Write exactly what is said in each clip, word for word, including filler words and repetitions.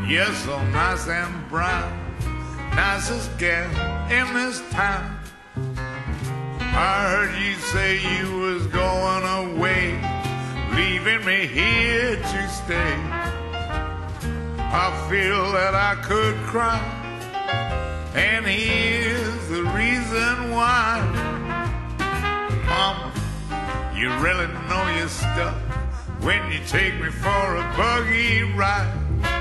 You're so nice and brown, nicest gal in this town. I heard you say you was going away, leaving me here to stay. I feel that I could cry, and here's the reason why. Mama, you really know your stuff when you take me for a buggy ride.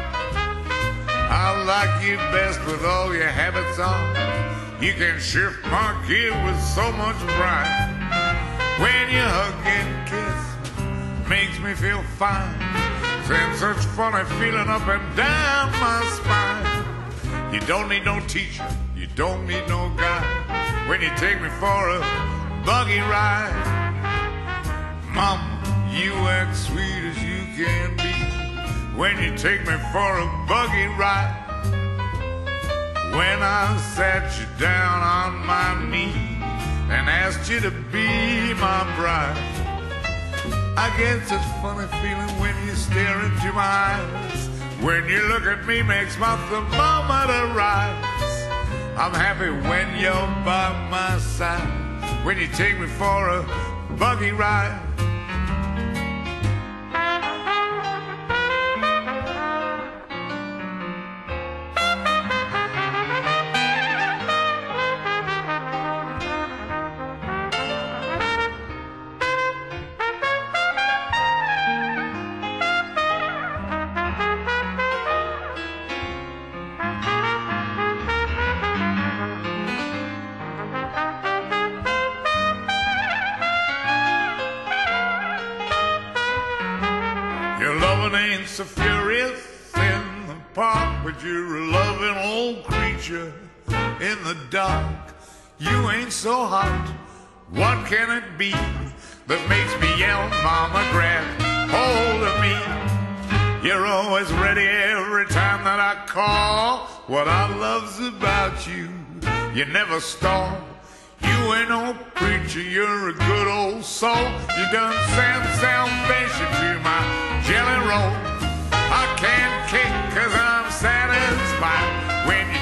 I like you best with all your habits on. You can shift my gear with so much pride. When you hug and kiss, makes me feel fine. Sends such funny feeling up and down my spine. You don't need no teacher, you don't need no guide when you take me for a buggy ride. Mama, you act sweet as you can be when you take me for a buggy ride. When I sat you down on my knee and asked you to be my bride, I get such funny feeling when you stare into my eyes. When you look at me, makes my thermometer rise. I'm happy when you're by my side, when you take me for a buggy ride. Your loving ain't so furious in the park, but you're a loving old creature in the dark. You ain't so hot, what can it be that makes me yell, Mama, grab hold of me? You're always ready every time that I call. What I love's about you, you never stall. You ain't no preacher, you're a good old soul. You done sent salvation to my jelly roll. I can't kick 'cause I'm satisfied when you